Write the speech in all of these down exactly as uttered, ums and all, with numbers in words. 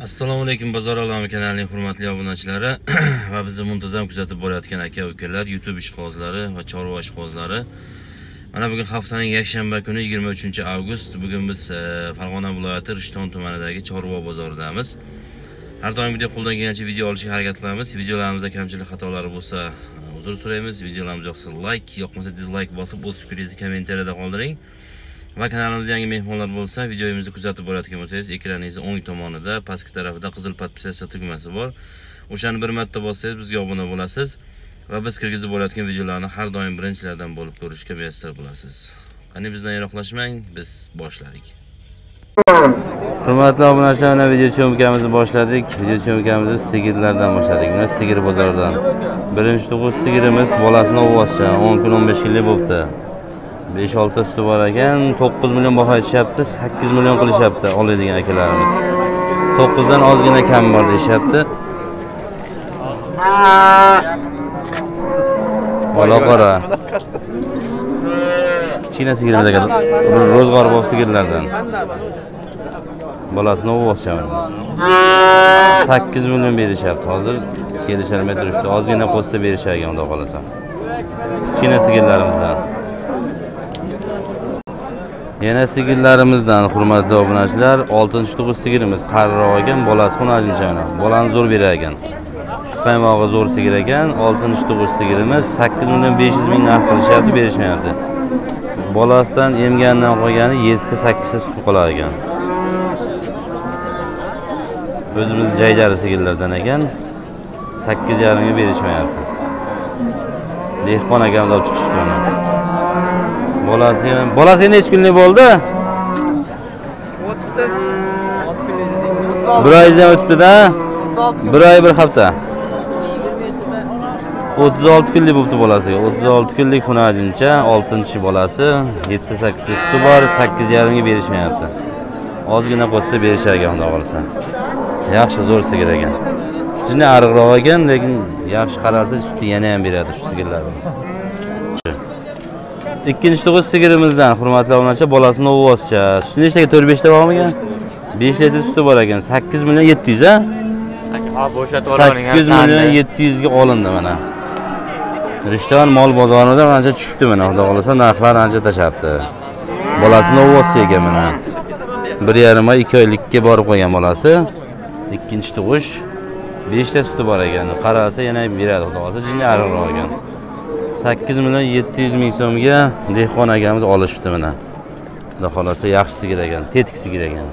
Assalomu alaykum bozor olami kanalining hurmatli obunachilari va bizni muntazam kuzatib borayotgan aka-ukalar, YouTube ishqibozlari va chorva ishqibozlari. Mana bugun haftaning yakshanba kuni yigirma uchinchi avgust. Bugun biz Farg'ona viloyati Rishton tumanidagi chorva bozoridamiz. Har doimgidek qo'ldan kelgancha video olishga harakat qilamiz. Videolarimizda kamchilik xatolari bo'lsa uzr so'raymiz. Videolarimiz yoqsa like, yoqmasa dislike bosib o'z fikringizni kommentariyada qoldiring. Va kanalimizga yangi mehmonlar bo'lsa, videomizni kuzatib borayotgan bo'lsangiz, ekraningiz o'ng tomonida pastki tarafida qizil podpisatsiya tugmasi bor. O'shani bir marta bossangiz bizga obuna bo'lasiz va biz kirgizib borayotgan videolarni har doim birinchilardan bo'lib ko'rishga muyassar bo'lasiz. Qani bizdan yiroqlashmang, biz boshladik. Hurmatli obunachilar, mana video cho'mkamizni boshladik. Video cho'mkamizni sigirlardan boshladik. Mana sigir bozoridan. Birinchi tug'ush sigirimiz bolasini o'vozcha o'n kun o'n besh kunlik bo'libdi. besh olti suti bor ekan, to'qqiz million baho aytishyapti, sakkiz million qilishyapti oladigan akalarimiz. to'qqiz dan ozgina kam bor deyapti. Bola qora. Kichkina sigirimiz ekan, ro'zg'or bo'lib sigirlardan. Bolasini o'vozchaman. sakkiz million berishyapti hozir. Kelishalmay turibdi. Ozgina qo'shsa berishagan, xudo xolasa. Kichkina sigirlarimizdan. Yana sigirlarimizdan hurmatli obunachilar, oltinchi tug'ush sigirimiz qariroq ekan, bolasi xunajincha mana. Bolani zo'r berar ekan. Sut qaymog'i zo'r sigir ekan, oltinchi tug'ush sigirimiz sakkiz million besh yuz ming narx qilishyapti, berishmayapti. Bolasidan emgandan qolgani yetti ta sakkiz ta sut qolar ekan. O'zimiz jaydari sigirlardan ekan, sakkiz yarim ga berishmayapti. Dehqon akam olib chiqishdi uni. Bolasi bolasi necha kunlik bo'ldi? bir oydan o'tibdi-da. bir oy bir hafta. o'ttiz olti kunlik bo'libdi bolasiga. o'ttiz olti kunlik xunajincha, oltinchi bolasi, yetti ta sakkiz ta suti bor, sakkiz yarim ga berishmayapti. Ozgina qo'shsa berishagan, xudo xolasa. Yaxshi zo'r sigir ekan. Jinni ariqroq ekan, lekin yaxshi qaralsa sutni yana ham beradi shu sigirlarimiz. Ikkinchi tug'ush sigirimizdan hurmatli obunachilar, bolasini o'vozcha. Suti nechtaga? to'rt besh ta bormi ekan? besh litr suti bor ekan. sakkiz million yetti yuz a? Ha, bo'shatib oling. sakkiz million yetti yuz ga olindi mana. Rishton mol bozorida ancha tushibdi mana, xudo xolasa narxlar ancha tashabdi. Bolasini o'vozcha ekan mana. bir yarim oy ikki oylikka borib qo'ygan bolasi. Ikkinchi tug'ush besh ta suti bor ekan. Qarasa yana beradi, xudo xolasa jinni ariqroq ekan. sakkiz million yetti yuz ming so'mga dehqon akamiz olishibdi mana. Xudo xolasa yaxshi sigir ekan, tetik sigir ekan.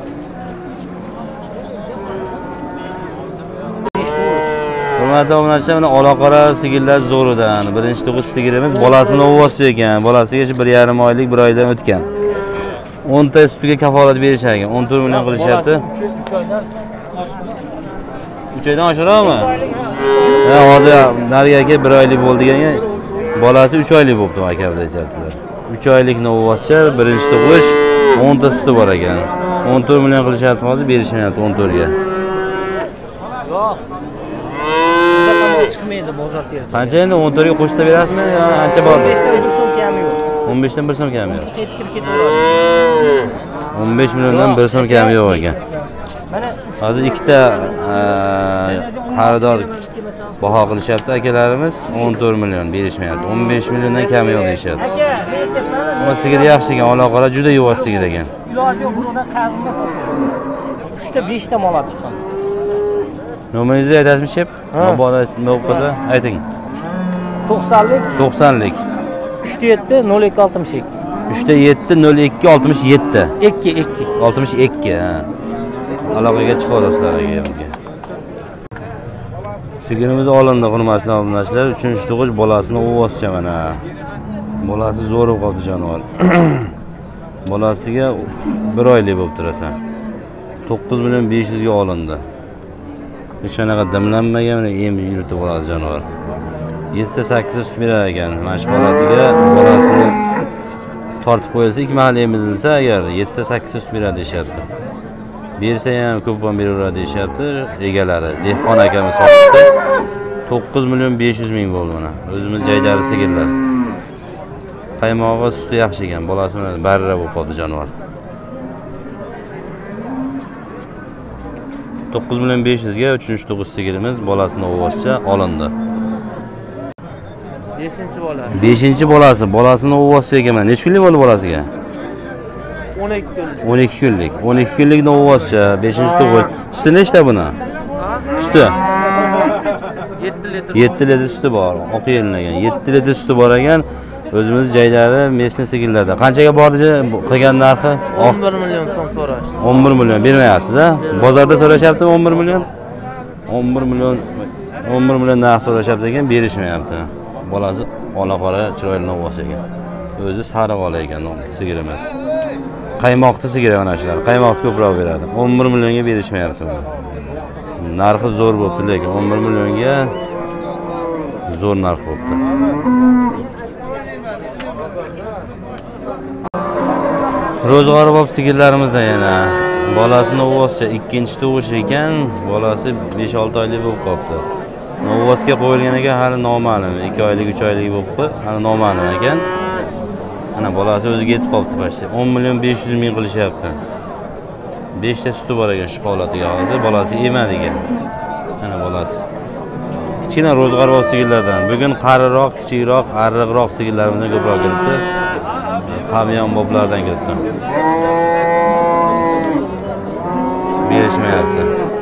Hurmatli obunachilar, mana ola-qora sigirlar zo'ridan. Birinchi tug'ush sigirimiz bolasini o'vozcha ekan. Bolasiga bir yarim oylik, bir oydan o'tgan. o'n ta sutiga kafolat berishar ekan. o'n to'rt million qilishyapti. uch oydan oshiroqmi? Ha, hozir nariga aka bir oylik bo'ldi deganga bolasi uch oylik bo'libdi aka deyaptilar. uch oylikni o'vozcha, birinchi tug'ush, o'n ta suti bor ekan. o'n to'rt million qilishyapti, hozir berishmayapti o'n to'rt ga. Yo'q. Chiqmaydi bozor terida. Qancha endi o'n to'rt ga qo'shsa berasizmi yo ancha bor? o'n besh dan bir so'm kami yo'q. o'n besh dan bir so'm kami yo'q. o'n besh milliondan bir so'm kami yo'q ekan. Hozir ikkita xaridor baho qilishyapti akalarimiz, o'n to'rt million berishmayapti. o'n besh milliondan kam yo'q deyishyapti. Ammo sigir yaxshi ekan, ola-qora juda yuvosh sigir ekan. Iloji yo'q, bundan qazilma sotib. uch ta besh ta mol olib chiqqan. Nomeringizni aytasizmi, shep? Mabodo nima bo'lsa ayting. to'qsonlik to'qsonlik uch ta yetti nol ikki oltmish ikki. uch ta yetti nol ikki oltmish yetti. ikki ikki oltmish ikki, ha. Aloqaga chiqaverasizlar akamizga. Sigirimiz olindi hurmatli obunachilar, uchinchi tug'ush bolasini o'vozcha mana. Bolasi zo'r qoldi jonivor. Bolasiga bir oylik bo'lib turasa. to'qqiz million besh yuz ga olindi. Hech qanaqa dimlanmagan, em yuritib oladi jonivor. yetti ta sakkiz ta sut berar ekan. Mana shu holatiga bolasini tortib qo'yilsa, ikki mahal emizilsa agar yetti ta sakkiz ta sut beradi deyapti. Bersa ham ko'p ham beraveradi deyapti egalari. Dehqon akamiz sotdi. to'qqiz million besh yuz ming bo'ldi mana. O'zimiz jaydari sigirlar. Qaymog'i suti yaxshi ekan, bolasi bilan barra bo'lib qoldi jonivor. to'qqiz million besh yuz ga uchinchi tug'ish sigirimiz bolasini o'vozcha olindi. beshinchi bola. beshinchi bolasi, bolasini o'vozcha ekan. Necha kunlik bo'ldi bolasiga? o'n ikki kunlik. o'n ikki kunlik. o'n ikki kunlikni o'vozcha, beshinchi tug'ish. Suti nechta buni? Suti yetti litr. yetti litr suti bor. Oq yelingan. yetti litr suti bor ekan. O'zimiz joylari mesni sigirlarda. Qanchaga bordi qilgan narxi? o'n bir million so'm so'rashdi. o'n bir million bermayapsiz-a? Bozorda so'rashyaptimi o'n bir million? o'n bir million o'n bir million narx so'rashyapti ekan, berishmayapti. Bolasi ola qora chiroyli o'vos ekan. O'zi sariq ola ekan sigirimiz. Qaymoqli sigir mana shular. Qaymoqni ko'proq beradi. o'n bir millionga berishmayapti. Narxi zo'r bo'pti, lekin o'n bir millionga zo'r narx bo'pti. Ro'zg'or bob sigirlarimizda yana bolasini o'vozcha ikkinchi tug'ish ekan, bolasi besh olti oylik bo'lib qolibdi. O'vozga qo'yilgan ekan, hali noma'lum, ikki oylik, uch oylik bo'lib, hali noma'lum ekan. Mana bolasi o'ziga yetib qolibdi pashta. o'n million besh yuz ming qilishyapti. besh ta suti bor ekan shu holatiga hozir, bolasi emadigan. Mana bolasi. Kichkina ro'zg'or bob sigirlardan. Bugun qariroq, kichikroq, arriqroq sigirlarimizdan ko'proq kelibdi. Hamyon boblardan kelibdi. Berishmayapti.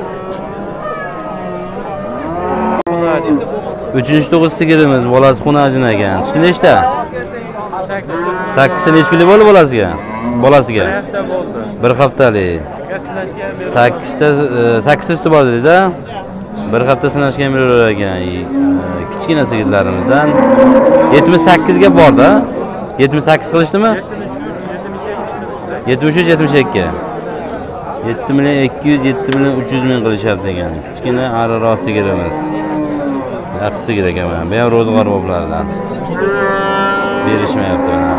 uchinchi tug'ish sigirimiz, bolasi xunajin ekan. Suti nechta? sakkiz necha kunlik bo'ldi bolasiga? Bolasiga. bir haftalik. sakkiz ta sakkiz suti bor dedingiz-a? bir hafta sinashgan bo'lar ekan. Kichkina sigirlarimizdan yetmish sakkiz ga bordi. yetmish sakkiz qilishdimi? yetmish uch yetmish ikki. yetti million ikki yuz, yetti million uch yuz ming qilishyapti ekan. Kichkina ariqroq sigirimiz. Yaxshi sigir ekan mana. Bu ham ro'zg'or boblardan. Berishmayapti mana.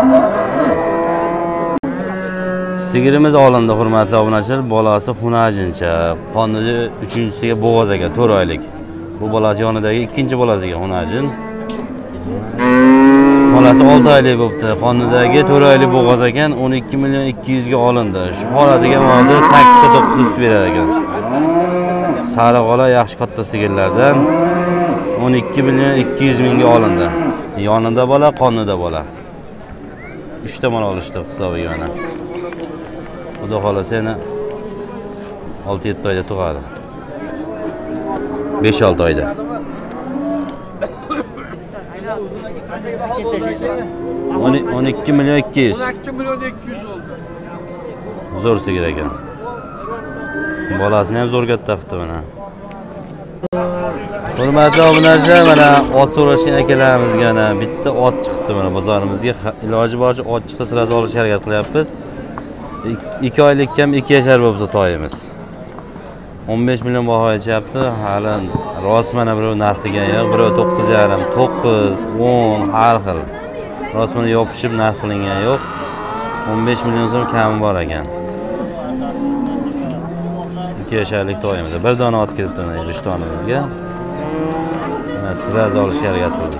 Sigirimiz olindi, hurmatli obunachilar. Bolasi xunajincha, qonuni uchinchisiga bo'g'oz ekan, to'rt oylik. Bu bolasi yonidagi ikkinchi bolasiga xunajin. Bolasi olti oylik bo'libdi. Qonidagi to'rt oylik bo'g'oz ekan, o'n ikki million ikki yuz ga olindi. Shu holatiga hozir sakkiz ta to'qqiz sut berar ekan. Sariq ola yaxshi katta sigirlardan o'n ikki million ikki yuz ming ga olindi. Yonida bola, qonida bola. uch ta mol olishdi hisobiga mana. Xudo xolasa yana olti yetti oyda tug'adi. besh olti oyda. o'n ikki million ikki yuz. o'n ikki million ikki yuz oldu. Zo'r sigir ekan. Bolasini ham zo'r katta qildi mana. Hurmatli obunachilar, mana ot so'rashgan akalarimizga mana bitta ot chiqdi mana bozorimizga. Iloji boricha ot chiqsa sirasi olishga harakat qilyapmiz. ikki oylik kam ikki yashar bo'libdi toyimiz. o'n besh million baho aytishyapti. Hali rost mana birov narx degan yo'q, birov to'qqiz yarim, to'qqiz, o'n har xil. Rost mana yopishib narx qilingan yo'q. o'n besh million so'm kami bor ekan. ikki yasharlik toyimiz. Bir dona ot kelibdi mana rishtonimizga. Mana siraz olishga harakat qildik.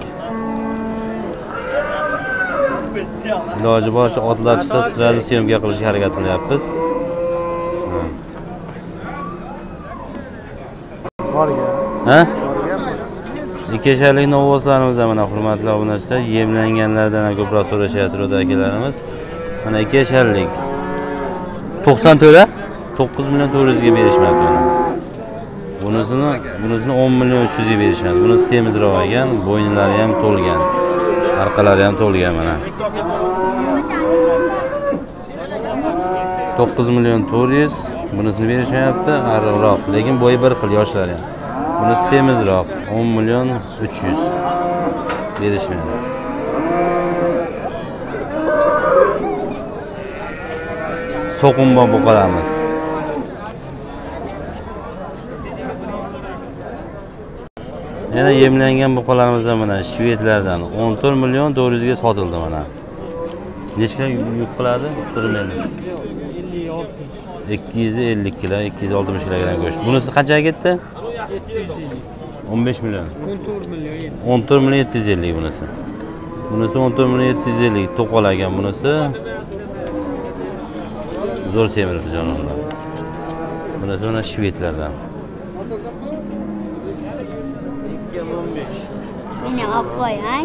Iloji boricha otlar chiqsa sirazni syomka qilishga harakat qilyapmiz. Ha? ikki yasharlik novvoslarimiz mana hurmatli obunachilar, yemlanganlardan ham ko'proq so'rashyapti akalarimiz. Mana ikki yasharlik to'qson to'rt, to'qqiz million to'rt yuz ga berishmayapti mana. Bunisini, bunisini o'n million uch yuz ga berishmayapti. Bunisi semizroq ekan, bo'ynilari ham to'lgan. Orqalari ham to'lgan mana. to'qqiz million to'rt yuz, bunisini berishmayapti, ariqroq, lekin bo'yi bir xil yoshlar ham. Bunisi semizroq, o'n million uch yuz berishmayapti. So'qimboq buqalamiz. Yana yemlangan buqalarimiz mana shvedlardan o'n to'rt million to'rt yuz ga sotildi mana. Nechta yuk qiladi? ikki yuz ellik kilo, ikki yuz oltmish kilogramm go'sht. Bunisi qanchaga ketdi? o'n besh million. o'n to'rt million yetti yuz ellik bunisi. Bunisi o'n to'rt million yetti yuz ellik to'qol ekan bunisi. Zo'r semirib jononlar. Bunisi mana shvedlardan. Meni olib qo'y, ay.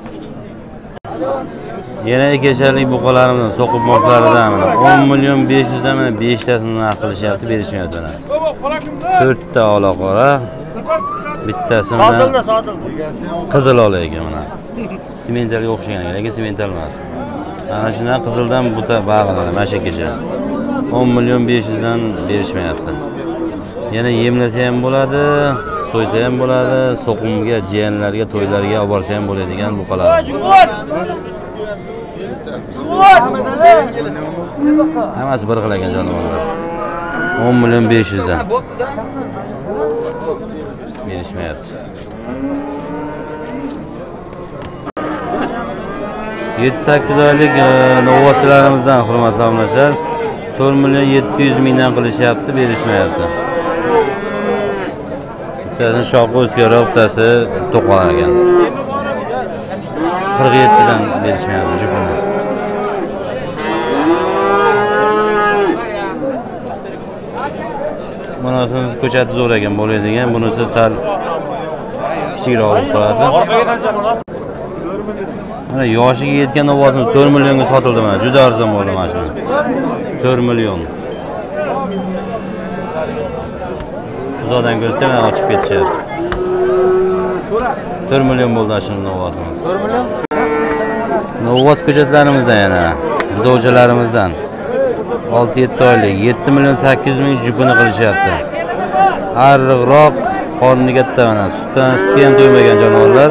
Yana ikkichalik buqalarimizdan so'qib mollaridan o'n million besh yuz dan mana besh tasini narx qilishyapti, berishmayapti mana. to'rtta ola qora. Bittasi mana qizil ola ekan mana. Sementalga o'xshagan ekan, lekin semental emas. Ana shundan qizildan buta bag'iladi, mana shu kecha. o'n million besh yuz dan berishmayapti. Yana yemlasa ham bo'ladi, so'ysa ham bo'ladi, so'qimga, jiyanlarga, to'ylarga olib borsa ham bo'ladigan buqalar. Hammasi bir xil ekan jonivorlar. o'n million besh yuz dan berishmayapti. yetti sakkiz oylik novvosilarimizdan hurmatli obunachilar to'rt million yetti yuz mingdan qilishyapti, berishmayapti. Bittasi shoqi o'zgaroq, bittasi to'qon ekan. qirq yetti dan berishmayapti jupini. Bunisi ko'chati zo'r ekan bo'ladigan, bunisi sal kichikroq bo'lib qoladi. Mana yoshiga yetgan ovozini to'rt millionga sotildi mana. Juda arzon bo'ldi mana shu. to'rt million. Uzoqdan ko'rsa mana ochib ketishyapti. to'rt million bo'ldi shuni ovozimiz. to'rt million? Novoz ko'chatlarimizdan yana, buzovchilarimizdan olti yetti oylik yetti million sakkiz yuz ming jupini qilishyapti. Arriqroq, qorni katta mana, sutdan sutga ham to'ymagan jonivorlar.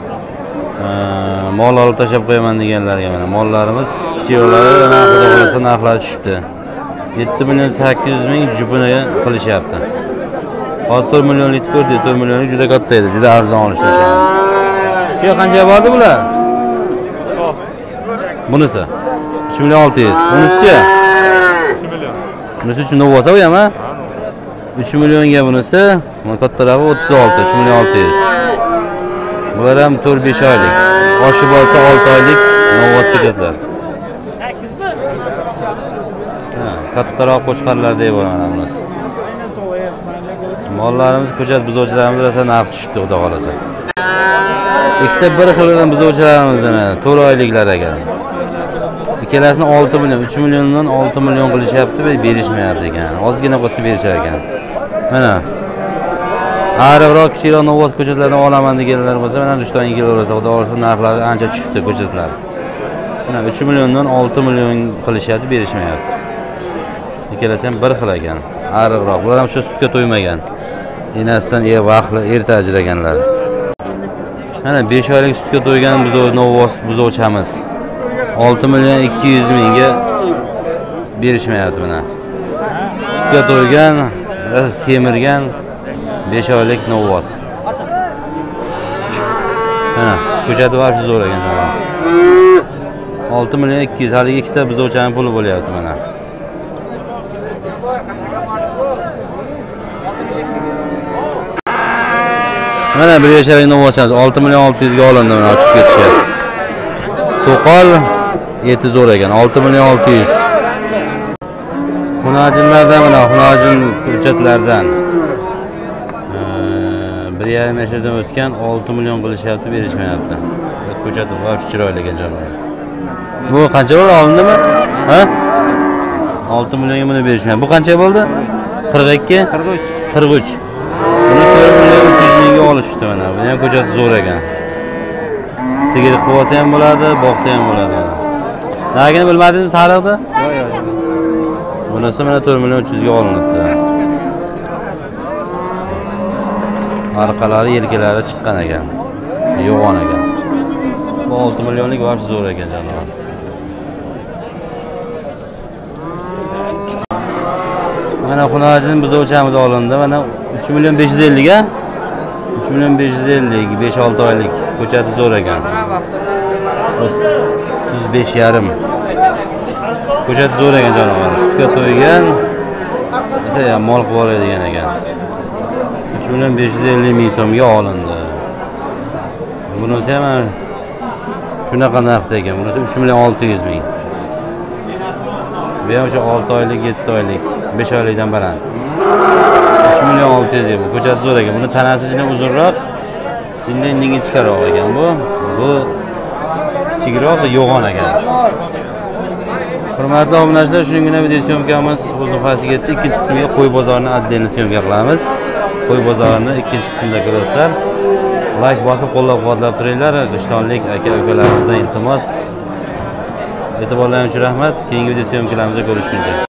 Mol olib tashlab qo'yaman deganlarga mana mollarimiz kichikroqlari mana xudo xolasa narxlari tushibdi. yetti million sakkiz yuz ming jupini qilishyapti. Hozir to'rt millionlik ko'rdingiz, to'rt millionlik juda katta edi, juda arzon olishdi. Shu qancha bordi bular? Bunisi uch million olti yuz. Bunisi-chi? uch million. Bunisi uchun novosa u ham, ha? uch millionga bunisi, mana kattarog'i o'ttiz olti, uch million olti yuz. Bular ham to'rt besh oylik. Oshi bo'lsa olti oylik novoz ko'chatlar. Ha, kattaroq qo'chqarlar deb bo'lamiz. Mollarimiz, ko'chat buzuvchilarimiz rosa narx tushibdi, xudo xolasa. Ikkita bir xildan buzuvchilarimizdan to'rt oyliklar ekan. Ikkalasini olti million, uch milliondan olti million qilishyapti va berishmayapti ekan. Ozgina qolsa berishar ekan. Mana ariqroq kichikroq novoz ko'chatlardan olaman deganlar bo'lsa, mana uchdan kelaversa, xudo xolasa narxlari ancha tushibdi ko'chatlar. Mana uch milliondan olti million qilishyapti, berishmayapti. Ikkalasi ham bir xil ekan. Ariqroq. Bular ham shu sutga to'ymagan. Enasidan er vaqtli erta ajraganlar. Mana besh oylik sutga to'ygan buzov novoz buzovchamiz olti million ikki yuz mingga berishmayapti mana. Sutga to'ygan, semirgan besh oylik novoz. Mana ko'chati var shu zo'r ekan. olti million ikki yuz, hali ikkita buzovchaning puli bo'lyapti mana. Mana bir yashalik novochamiz olti million olti yuz ga olindi, mana ochib ketishyapti. To'qol eti zo'r ekan, olti million olti yuz. Xunajinlardan mana xunajin ko'chatlardan bir yarim yashadan o'tgan olti million qilishyapti, berishmayapti. Ko'chati bor, chiroyli ekan jonivorlar. Bu qancha bo'ldi, olindimi? Ha? olti millionga buni berishmayapti. Bu qancha bo'ldi? qirq ikki? qirq uch. qirq uch. Buni to'rt million uch yuz mingga olishdi mana. Bu ham ko'chati zo'r ekan. Sigir qilib olsa ham bo'ladi, boqsa ham bo'ladi. Nagini bilmadingiz sariqni? Yo'q, yo'q. Bunisi mana to'rt million uch yuz ga olinibdi. Orqalari, yelkalari chiqqan ekan. Yo'g'on ekan. Bu olti millionlik var zo'r ekan jonivor. Mana xunajin buzovchamiz olindi. Mana uch million besh yuz ellik ga. uch million besh yuz ellik, besh olti oylik. Ko'chati zo'r ekan. o'ttiz besh yarim. Ko'chati zo'r ekan jonivor. Sutga to'ygan. Esa ham mol qilib oladigan ekan. uch million besh yuz ellik ming so'mga olindi. Bunisi ham shunaqa narxda ekan. Bunisi uch million olti yuz ming. Bu ham o'sha olti oylik, yetti oylik, besh oylikdan baland. uch million olti yuz ming. Bu ko'chasi zo'r ekan. Buni tanasi ichida uzunroq, shunda ingichkaroq ekan bu. Bu kichikroq va yo'g'on ekan. Hurmatli obunachilar, shuningina video syomkamiz o'z nihoyasiga yetdi. Ikkinchi qismga qo'y bozorini отдельно syomka qilamiz. Qo'y bozorini ikkinchi qismda ko'rasizlar. Like bosib qo'llab-quvvatlab turinglar. Rishtonlik aka-ukalarimizdan iltimos. E'tiborlaringiz uchun rahmat. Keyingi video syomkalarimizda ko'rishguncha.